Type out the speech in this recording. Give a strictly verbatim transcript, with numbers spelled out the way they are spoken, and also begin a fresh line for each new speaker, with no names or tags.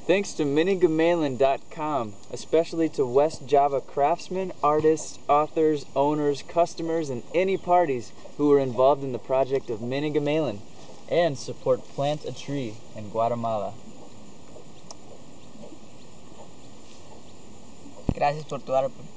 Thanks to mini gamelan dot com, especially to West Java craftsmen, artists, authors, owners, customers, and any parties who were involved in the project of Mini Gamelan and support Plant a Tree in Guatemala.
Gracias por tu